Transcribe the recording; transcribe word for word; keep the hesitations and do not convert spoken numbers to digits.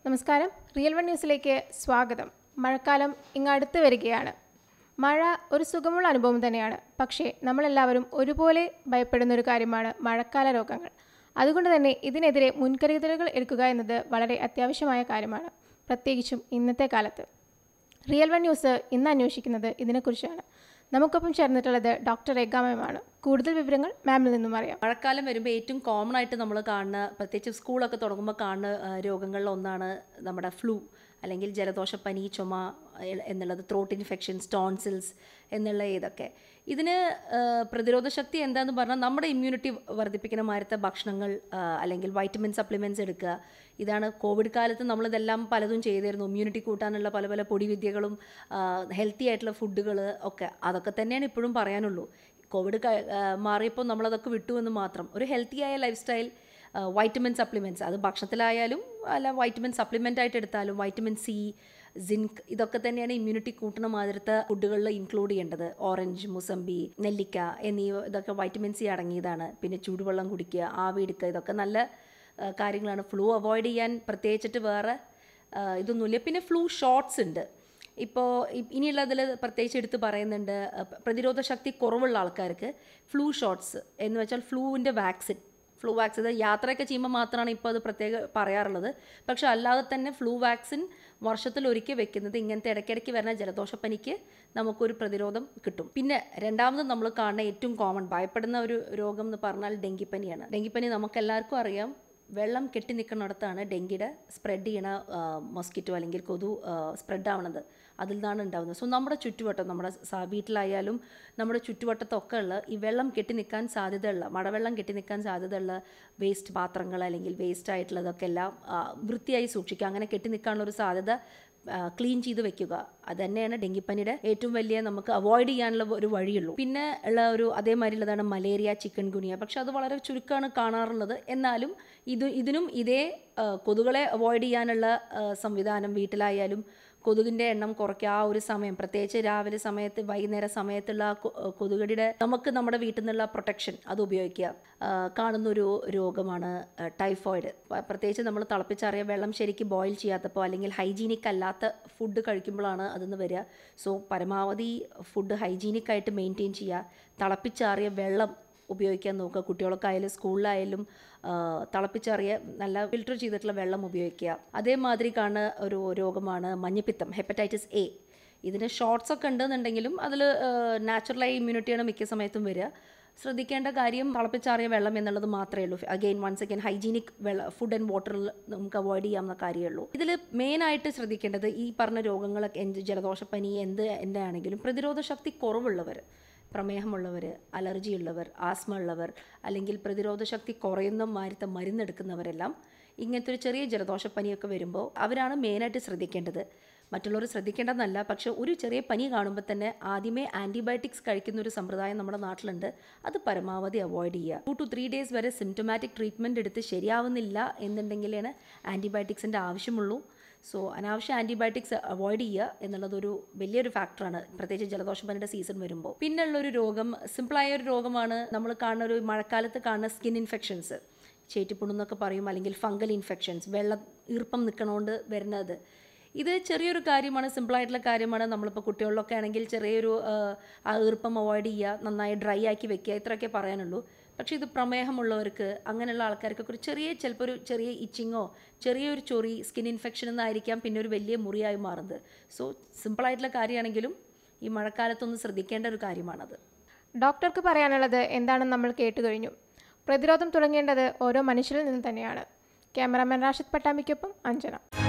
നമസ്കാരം, real one ന്യൂസിലേക്ക് സ്വാഗതം. മഴക്കാലം ഇങ്ങടുത്ത് വരികയാണ്. മഴ ഒരു സുഖമുള്ള അനുഭവം തന്നെയാണ്. പക്ഷേ നമ്മളെല്ലാവരും ഒരുപോലെ ഭയപ്പെടുന്ന ഒരു കാര്യമാണ് മഴക്കാല രോഗങ്ങൾ. അതുകൊണ്ട് തന്നെ ഇതിനെതിരെ മുൻകരുതലുകൾ എടുക്കുക എന്നത് വളരെ അത്യാവശ്യമായ കാര്യമാണ്, പ്രത്യേകിച്ചും ഇന്നത്തെ കാലത്ത്. റിയൽ വൺ ന്യൂസ് ഇന്ന് അന്വേഷിക്കുന്നത് ഇതിനെക്കുറിച്ചാണ്. നമുക്കൊപ്പം ചേർന്നിട്ടുള്ളത് ഡോക്ടർ രേഖ മാമാണ്. കൂടുതൽ വിവരങ്ങൾ മാമിൽ നിന്നും അറിയാം. മഴക്കാലം വരുമ്പോൾ ഏറ്റവും കോമൺ ആയിട്ട് നമ്മൾ കാണുന്ന, പ്രത്യേകിച്ച് സ്കൂളൊക്കെ തുടങ്ങുമ്പോൾ കാണുന്ന രോഗങ്ങളിൽ ഒന്നാണ് നമ്മുടെ ഫ്ലൂ അല്ലെങ്കിൽ ജലദോഷപ്പനി, ചുമ എന്നുള്ളത്, ത്രോട്ട് ഇൻഫെക്ഷൻസ്, ടോൺസിൽസ് എന്നുള്ള ഇതൊക്കെ. ഇതിന് പ്രതിരോധ ശക്തി എന്താണെന്ന് പറഞ്ഞാൽ നമ്മുടെ ഇമ്മ്യൂണിറ്റി വർദ്ധിപ്പിക്കുന്ന മാരത്തെ ഭക്ഷണങ്ങൾ അല്ലെങ്കിൽ വൈറ്റമിൻ സപ്ലിമെൻറ്റ്സ് എടുക്കുക. ഇതാണ് കോവിഡ് കാലത്ത് നമ്മളിതെല്ലാം പലതും ചെയ്തിരുന്നു. ഇമ്മ്യൂണിറ്റി കൂട്ടാനുള്ള പല പല പൊടിവിദ്യകളും ഹെൽത്തി ആയിട്ടുള്ള ഫുഡുകൾ ഒക്കെ, അതൊക്കെ തന്നെയാണ് ഇപ്പോഴും പറയാനുള്ളൂ. കോവിഡ് മാറിയപ്പോൾ നമ്മളതൊക്കെ വിട്ടു എന്ന് മാത്രം. ഒരു ഹെൽത്തി ആയ ലൈഫ് സ്റ്റൈൽ, വൈറ്റമിൻ സപ്ലിമെൻറ്റ്സ്, അത് ഭക്ഷണത്തിലായാലും അല്ല വൈറ്റമിൻ സപ്ലിമെൻ്റ് ആയിട്ട് എടുത്താലും വൈറ്റമിൻ സി, സിങ്ക്, ഇതൊക്കെ തന്നെയാണ് ഇമ്മ്യൂണിറ്റി കൂട്ടുന്ന മാതിരത്തെ ഫുഡുകളിൽ ഇൻക്ലൂഡ് ചെയ്യേണ്ടത്. ഓറഞ്ച്, മുസമ്പി, നെല്ലിക്ക എന്നീ ഇതൊക്കെ വൈറ്റമിൻ സി അടങ്ങിയതാണ്. പിന്നെ ചൂടുവെള്ളം കുടിക്കുക, ആവി എടുക്കുക, ഇതൊക്കെ നല്ല കാര്യങ്ങളാണ്. ഫ്ലൂ അവോയ്ഡ് ചെയ്യാൻ പ്രത്യേകിച്ചിട്ട് വേറെ ഇതൊന്നുമില്ല. പിന്നെ ഫ്ലൂ ഷോട്ട്സ് ഉണ്ട്. ഇപ്പോൾ ഇനിയുള്ളതിൽ പ്രത്യേകിച്ച് എടുത്ത് പറയുന്നുണ്ട്, പ്രതിരോധ ശക്തി കുറവുള്ള ആൾക്കാർക്ക് ഫ്ലൂ ഷോട്ട്സ് എന്ന് വെച്ചാൽ ഫ്ലൂവിൻ്റെ വാക്സിൻ. ഫ്ലൂ വാക്സിൻ ഇത് യാത്രയൊക്കെ ചെയ്യുമ്പോൾ മാത്രമാണ് ഇപ്പോൾ അത് പ്രത്യേകം പറയാറുള്ളത്. പക്ഷേ അല്ലാതെ തന്നെ ഫ്ലൂ വാക്സിൻ വർഷത്തിലൊരിക്കൽ വെക്കുന്നത് ഇങ്ങനത്തെ ഇടയ്ക്കിടയ്ക്ക് വരുന്ന ജലദോഷപ്പനിക്ക് നമുക്കൊരു പ്രതിരോധം കിട്ടും. പിന്നെ രണ്ടാമത് നമ്മൾ കാണുന്ന ഏറ്റവും കോമൺ ഭയപ്പെടുന്ന ഒരു രോഗം എന്ന് പറഞ്ഞാൽ ഡെങ്കിപ്പനിയാണ്. ഡെങ്കിപ്പനി നമുക്കെല്ലാവർക്കും അറിയാം. വെള്ളം കെട്ടി നിൽക്കുന്നിടത്താണ് ഡെങ്കിയുടെ സ്പ്രെഡ് ചെയ്യണ മൊസ്കിറ്റോ അല്ലെങ്കിൽ കൊതു സ്പ്രെഡ് ആവണത്. അതിൽ നിന്നാണ് ഉണ്ടാകുന്നത്. സോ നമ്മുടെ ചുറ്റുവട്ടം, നമ്മുടെ വീട്ടിലായാലും നമ്മുടെ ചുറ്റുവട്ടത്തൊക്കെ ഉള്ള ഈ വെള്ളം കെട്ടി നിൽക്കാൻ സാധ്യതയുള്ള, മഴവെള്ളം കെട്ടി നിൽക്കാൻ സാധ്യതയുള്ള വേസ്റ്റ് പാത്രങ്ങൾ അല്ലെങ്കിൽ വേസ്റ്റ് ആയിട്ടുള്ളതൊക്കെ എല്ലാം വൃത്തിയായി സൂക്ഷിക്കുക. അങ്ങനെ കെട്ടി നിൽക്കാനുള്ള ഒരു സാധ്യത ക്ലീൻ ചെയ്ത് വെക്കുക. അത് തന്നെയാണ് ഡെങ്കിപ്പനിയുടെ ഏറ്റവും വലിയ നമുക്ക് അവോയ്ഡ് ചെയ്യാനുള്ള ഒരു വഴിയുള്ളൂ. പിന്നെ ഉള്ള ഒരു അതേമാതിരി ഉള്ളതാണ് മലേറിയ, ചിക്കൻ ഗുനിയ. പക്ഷെ അത് വളരെ ചുരുക്കമാണ് കാണാറുള്ളത്. എന്നാലും ഇത് ഇതിനും ഇതേ കൊതുകുകളെ അവോയ്ഡ് ചെയ്യാനുള്ള സംവിധാനം വീട്ടിലായാലും കൊതുകിൻ്റെ എണ്ണം കുറയ്ക്കുക. ആ ഒരു സമയം, പ്രത്യേകിച്ച് രാവിലെ സമയത്ത് വൈകുന്നേര സമയത്തുള്ള കൊതുകടിയുടെ നമുക്ക് നമ്മുടെ വീട്ടിൽ നിന്നുള്ള പ്രൊട്ടക്ഷൻ അത് ഉപയോഗിക്കുക. കാണുന്നൊരു രോഗമാണ് ടൈഫോയിഡ്. പ്രത്യേകിച്ച് നമ്മൾ തിളപ്പിച്ചാറിയ വെള്ളം ശരിക്കും ബോയിൽ ചെയ്യാത്തപ്പോൾ അല്ലെങ്കിൽ ഹൈജീനിക് അല്ലാത്ത ഫുഡ് കഴിക്കുമ്പോഴാണ് അതെന്ന് വരിക. സോ പരമാവധി ഫുഡ് ഹൈജീനിക് ആയിട്ട് മെയിൻറ്റെയിൻ ചെയ്യുക. തിളപ്പിച്ചാറിയ വെള്ളം ഉപയോഗിക്കാൻ നോക്കുക. കുട്ടികളൊക്കെ ആയാലും സ്കൂളിലായാലും തിളപ്പിച്ചറിയ നല്ല ഫിൽറ്റർ ചെയ്തിട്ടുള്ള വെള്ളം ഉപയോഗിക്കുക. അതേമാതിരി കാണുന്ന ഒരു രോഗമാണ് മഞ്ഞപ്പിത്തം, ഹെപ്പറ്റൈറ്റിസ് എ. ഇതിന് ഷോർട്ട്സ് ഒക്കെ ഉണ്ടെന്നുണ്ടെങ്കിലും അതിൽ നാച്ചുറലായി ഇമ്മ്യൂണിറ്റിയാണ് മിക്ക സമയത്തും വരിക. ശ്രദ്ധിക്കേണ്ട കാര്യം തിളപ്പിച്ചാറിയ വെള്ളം എന്നുള്ളത് മാത്രമേ ഉള്ളൂ. അഗെയിൻ വൺസ് അഗെയിൻ ഹൈജീനിക് വെള്ളം, ഫുഡ് ആൻഡ് വാട്ടറിൽ നമുക്ക് അവോയ്ഡ് ചെയ്യാവുന്ന കാര്യമേ ഉള്ളൂ. ഇതിൽ മെയിനായിട്ട് ശ്രദ്ധിക്കേണ്ടത് ഈ പറഞ്ഞ രോഗങ്ങളൊക്കെ, എന്ത് ജലദോഷപ്പനി എന്ത് എൻ്റെ ആണെങ്കിലും പ്രതിരോധ ശക്തി കുറവുള്ളവർ, പ്രമേഹമുള്ളവർ, അലർജി ഉള്ളവർ, ആസ്മ ഉള്ളവർ, അല്ലെങ്കിൽ പ്രതിരോധ ശക്തി കുറയുന്ന മാരത്തെ മരുന്നെടുക്കുന്നവരെല്ലാം ഇങ്ങനത്തെ ഒരു ചെറിയ ജലദോഷപ്പനിയൊക്കെ വരുമ്പോൾ അവരാണ് മെയിനായിട്ട് ശ്രദ്ധിക്കേണ്ടത്. മറ്റുള്ളവർ ശ്രദ്ധിക്കേണ്ടതെന്നല്ല, പക്ഷെ ഒരു ചെറിയ പനി കാണുമ്പോൾ തന്നെ ആദ്യമേ ആൻറ്റിബയോട്ടിക്സ് കഴിക്കുന്ന ഒരു സമ്പ്രദായം നമ്മുടെ നാട്ടിലുണ്ട്. അത് പരമാവധി അവോയ്ഡ് ചെയ്യുക. ടു ടു ത്രീ ഡേയ്സ് വരെ സിംറ്റമാറ്റിക് ട്രീറ്റ്മെൻറ്റ് എടുത്ത് ശരിയാവുന്നില്ല എന്നുണ്ടെങ്കിലാണ് ആൻറ്റിബയോട്ടിക്സിൻ്റെ ആവശ്യമുള്ളൂ. സോ അനാവശ്യ ആൻറ്റിബയോട്ടിക്സ് അവോയ്ഡ് ചെയ്യുക എന്നുള്ളതൊരു വലിയൊരു ഫാക്ടറാണ്, പ്രത്യേകിച്ച് ജലദോഷപ്പനിയുടെ സീസൺ വരുമ്പോൾ. പിന്നുള്ളൊരു രോഗം, സിമ്പിളായ ഒരു രോഗമാണ് നമ്മൾ കാണുന്ന ഒരു മഴക്കാലത്ത് കാണുന്ന സ്കിൻ ഇൻഫെക്ഷൻസ്. ചേറ്റിപ്പുണ്ണെന്നൊക്കെ പറയും, അല്ലെങ്കിൽ ഫംഗൽ ഇൻഫെക്ഷൻസ്, വെള്ളം ഈർപ്പം നിൽക്കണോണ്ട് വരുന്നത്. ഇത് ചെറിയൊരു കാര്യമാണ്, സിമ്പിളായിട്ടുള്ള കാര്യമാണ്. നമ്മളിപ്പോൾ കുട്ടികളിലൊക്കെ ആണെങ്കിൽ ചെറിയൊരു ആ ഈർപ്പം അവോയ്ഡ് ചെയ്യുക, നന്നായി ഡ്രൈ ആക്കി വെക്കുക, ഇത്രയൊക്കെ പറയാനുള്ളൂ. പക്ഷേ ഇത് പ്രമേഹമുള്ളവർക്ക്, അങ്ങനെയുള്ള ആൾക്കാർക്കൊക്കെ ഒരു ചെറിയ ചിലപ്പോൾ ഒരു ചെറിയ ഇച്ചിങ്ങോ ചെറിയൊരു ചൊറി, സ്കിൻ ഇൻഫെക്ഷൻ എന്നായിരിക്കാം പിന്നെ ഒരു വലിയ മുറിയായി മാറുന്നത്. സോ സിമ്പിളായിട്ടുള്ള കാര്യമാണെങ്കിലും ഈ മഴക്കാലത്തൊന്ന് ശ്രദ്ധിക്കേണ്ട ഒരു കാര്യമാണത്. ഡോക്ടർക്ക് പറയാനുള്ളത് എന്താണെന്ന് നമ്മൾ കേട്ടു കഴിഞ്ഞു. പ്രതിരോധം തുടങ്ങേണ്ടത് ഓരോ മനുഷ്യരിൽ നിന്ന് തന്നെയാണ്. ക്യാമറാമാൻ റാഷിദ് പട്ടാമ്പിക്കൊപ്പം അഞ്ജന.